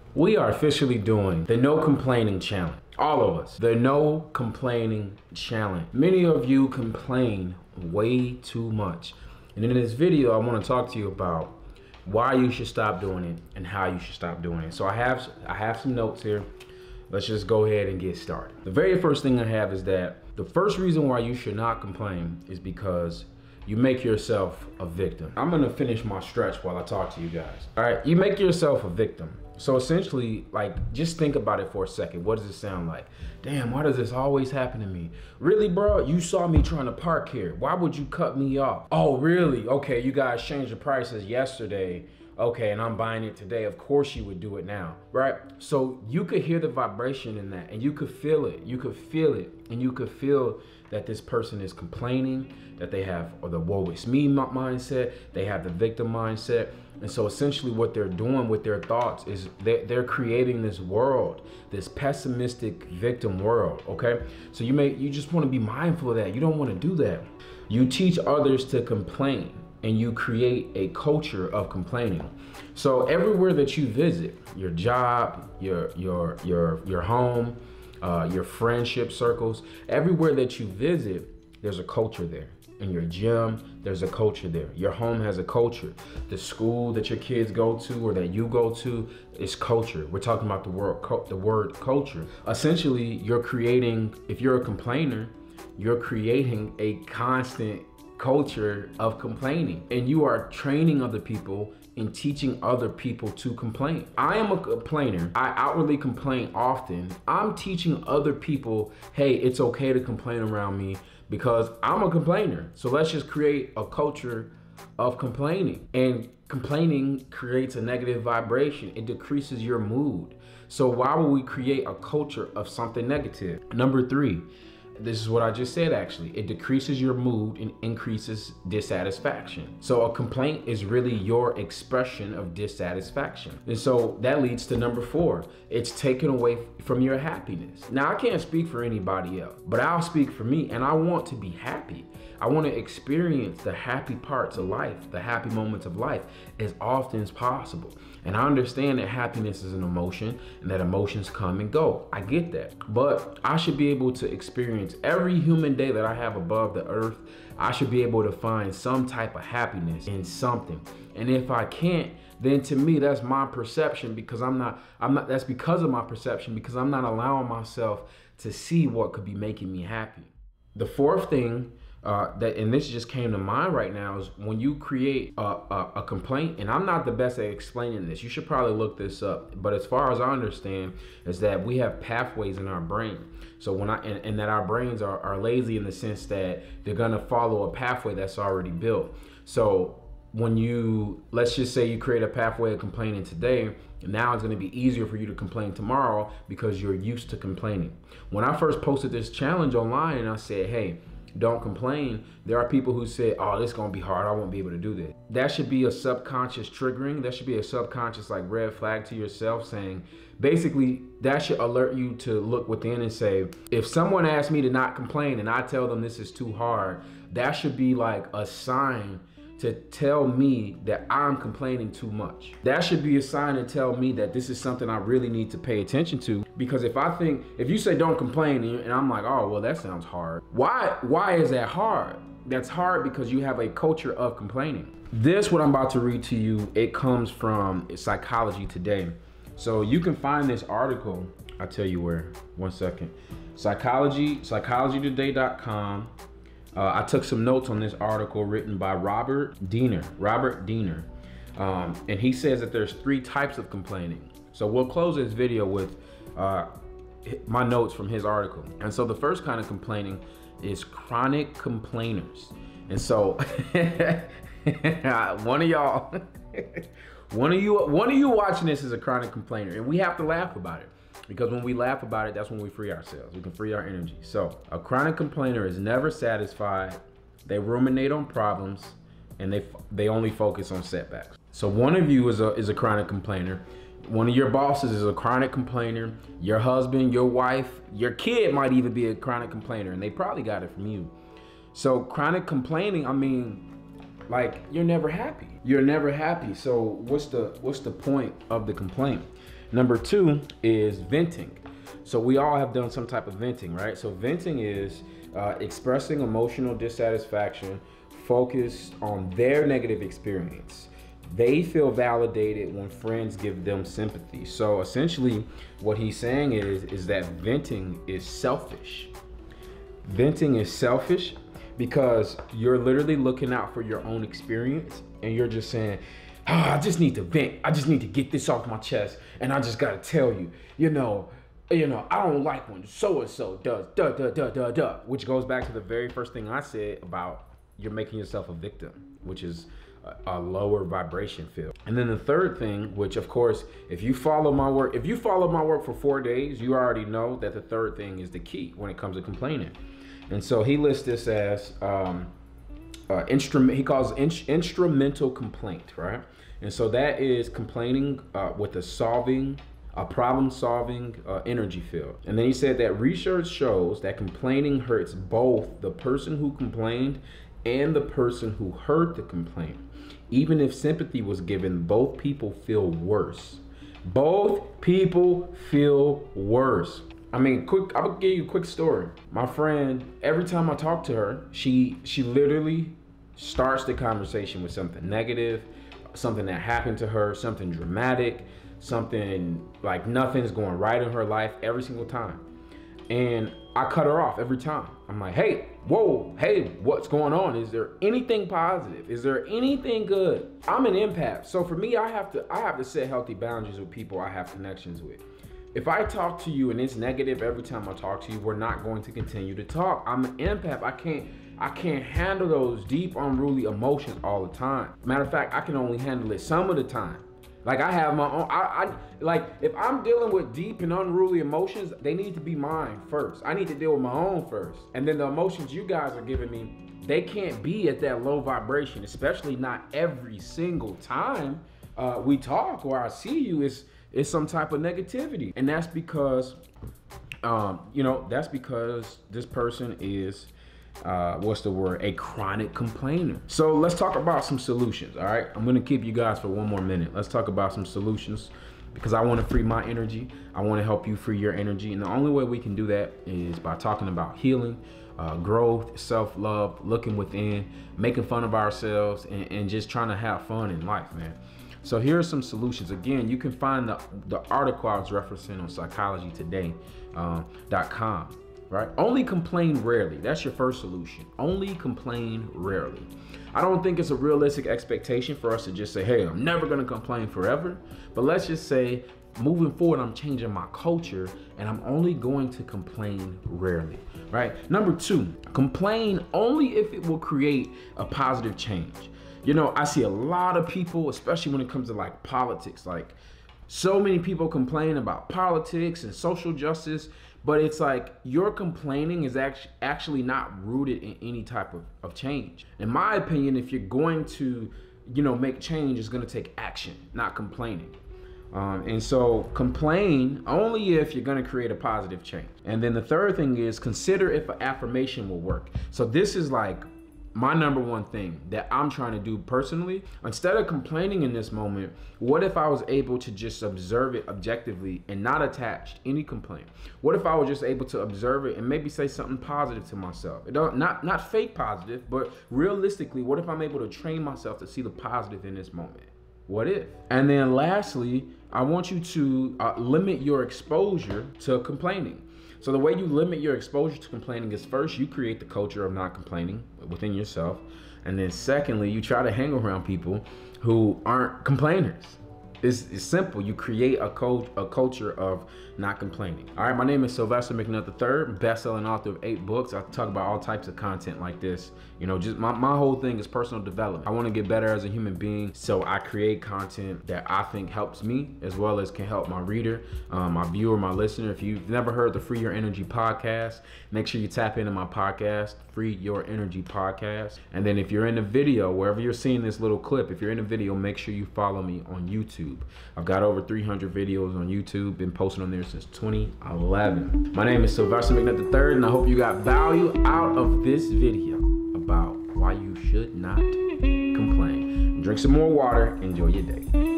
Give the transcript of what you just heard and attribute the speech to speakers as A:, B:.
A: We are officially doing the no complaining challenge. All of us. The no complaining challenge. Many of you complain way too much. And in this video, I want to talk to you about why you should stop doing it and how you should stop doing it. So I have some notes here. Let's just go ahead and get started. The very first thing I have is that the first reason why you should not complain is because you make yourself a victim. I'm gonna finish my stretch while I talk to you guys. All right, you make yourself a victim. So essentially, like, just think about it for a second. What does it sound like? Damn, why does this always happen to me? Really, bro? You saw me trying to park here. Why would you cut me off? Oh, really? Okay, you guys changed the prices yesterday. Okay, and I'm buying it today. Of course you would do it now, right? So you could hear the vibration in that and you could feel it. You could feel it and you could feel that this person is complaining, that they have the woe is me mindset, they have the victim mindset. And so essentially what they're doing with their thoughts is they're creating this world, this pessimistic victim world, okay? So you just wanna be mindful of that. You don't wanna do that. You teach others to complain and you create a culture of complaining. So everywhere that you visit, your job, your home, your friendship circles, everywhere that you visit, there's a culture there. In your gym, there's a culture there. Your home has a culture. The school that your kids go to or that you go to is culture. We're talking about the word culture. Essentially, you're creating, if you're a complainer, you're creating a constant culture of complaining, and you are training other people and teaching other people to complain. I am a complainer. I outwardly complain often. I'm teaching other people, hey, it's okay to complain around me because I'm a complainer. So let's just create a culture of complaining. And complaining creates a negative vibration. It decreases your mood. So why would we create a culture of something negative? Number 3. This is what I just said, actually. It decreases your mood and increases dissatisfaction. So a complaint is really your expression of dissatisfaction. And so that leads to number 4. It's taken away from your happiness. Now, I can't speak for anybody else, but I'll speak for me, and I want to be happy. I want to experience the happy parts of life, the happy moments of life, as often as possible. And I understand that happiness is an emotion and that emotions come and go. I get that. But I should be able to experience every human day that I have above the earth. I should be able to find some type of happiness in something. And if I can't, then to me, that's my perception, because that's because of my perception, because I'm not allowing myself to see what could be making me happy. The fourth thing and this just came to mind right now, is when you create a complaint, and I'm not the best at explaining this, you should probably look this up, but as far as I understand is that we have pathways in our brain. So and that our brains are lazy in the sense that they're gonna follow a pathway that's already built. So when let's just say you create a pathway of complaining today, now it's gonna be easier for you to complain tomorrow because you're used to complaining. When I first posted this challenge online and I said, hey, don't complain, there are people who say, oh, this is gonna be hard, I won't be able to do this. That should be a subconscious triggering. That should be a subconscious like red flag to yourself, saying, basically, that should alert you to look within and say, if someone asks me to not complain and I tell them this is too hard, that should be like a sign to tell me that I'm complaining too much. That should be a sign to tell me that this is something I really need to pay attention to. Because if you say don't complain and I'm like, oh, well, that sounds hard. Why is that hard? That's hard because you have a culture of complaining. This, what I'm about to read to you, it comes from Psychology Today. So you can find this article, I'll tell you where, one second. psychologytoday.com. I took some notes on this article written by Robert Diener. And he says that there's 3 types of complaining. So we'll close this video with my notes from his article. And so the first kind of complaining is chronic complainers. And so one of you watching this is a chronic complainer, and we have to laugh about it. Because when we laugh about it, that's when we free ourselves. We can free our energy. So a chronic complainer is never satisfied. They ruminate on problems, and they only focus on setbacks. So one of you is a chronic complainer. One of your bosses is a chronic complainer. Your husband, your wife, your kid might even be a chronic complainer, and they probably got it from you. So chronic complaining, I mean, like, you're never happy. You're never happy. So what's the point of the complaint? Number 2 is venting. So we all have done some type of venting, right? So venting is expressing emotional dissatisfaction focused on their negative experience. They feel validated when friends give them sympathy. So essentially what he's saying is that venting is selfish. Venting is selfish because you're literally looking out for your own experience, and you're just saying, oh, I just need to vent. I just need to get this off my chest. And I just got to tell you, you know, I don't like when so-and-so does, which goes back to the very first thing I said about you're making yourself a victim, which is a lower vibration field. And then the third thing, which of course, if you follow my work for 4 days, you already know that the third thing is the key when it comes to complaining. And so he lists this as he calls instrumental complaint, right? And so that is complaining with a problem-solving energy field. And then he said that research shows that complaining hurts both the person who complained and the person who heard the complaint. Even if sympathy was given, both people feel worse. Both people feel worse. I mean, I'll give you a quick story. My friend, every time I talk to her, she literally starts the conversation with something negative, something that happened to her, something dramatic, something like nothing's going right in her life every single time. And I cut her off every time. I'm like, hey, whoa, hey, what's going on? Is there anything positive? Is there anything good? I'm an empath. So for me, I have to set healthy boundaries with people I have connections with. If I talk to you and it's negative every time I talk to you, we're not going to continue to talk. I'm an empath. I can't handle those deep, unruly emotions all the time. Matter of fact, I can only handle it some of the time. Like I have my own, like if I'm dealing with deep and unruly emotions, they need to be mine first. I need to deal with my own first. And then the emotions you guys are giving me, they can't be at that low vibration, especially not every single time we talk or I see you is some type of negativity. And that's because, that's because this person is, a chronic complainer. So let's talk about some solutions, all right? I'm gonna keep you guys for one more minute. Let's talk about some solutions because I wanna free my energy. I wanna help you free your energy. And the only way we can do that is by talking about healing, growth, self-love, looking within, making fun of ourselves, and just trying to have fun in life, man. So here are some solutions. Again, you can find the article I was referencing on psychologytoday.com. Right? Only complain rarely. That's your first solution. Only complain rarely. I don't think it's a realistic expectation for us to just say, hey, I'm never gonna complain forever. But let's just say, moving forward, I'm changing my culture and I'm only going to complain rarely, right? Number 2, complain only if it will create a positive change. You know, I see a lot of people, especially when it comes to like politics, like so many people complain about politics and social justice, but it's like your complaining is actually not rooted in any type of change. In my opinion, if you're going to, make change, it's gonna take action, not complaining. And so complain only if you're gonna create a positive change. And then the third thing is consider if an affirmation will work. So this is like my number one thing that I'm trying to do personally. Instead of complaining in this moment, what if I was able to just observe it objectively and not attach any complaint? What if I was just able to observe it and maybe say something positive to myself? Not fake positive, but realistically, what if I'm able to train myself to see the positive in this moment? What if? And then lastly, I want you to limit your exposure to complaining. So the way you limit your exposure to complaining is first, you create the culture of not complaining within yourself. And then secondly, you try to hang around people who aren't complainers. It's simple. You create a culture of not complaining. All right, my name is Sylvester McNutt III, best-selling author of 8 books. I talk about all types of content like this. Just my whole thing is personal development. I want to get better as a human being, so I create content that I think helps me as well as can help my reader, my viewer, my listener. If you've never heard the Free Your Energy podcast, make sure you tap into my podcast, Free Your Energy podcast. And then if you're in the video, wherever you're seeing this little clip, if you're in the video, make sure you follow me on YouTube. I've got over 300 videos on YouTube, been posting on there since 2011. My name is Sylvester McNutt III, and I hope you got value out of this video about why you should not complain. Drink some more water, enjoy your day.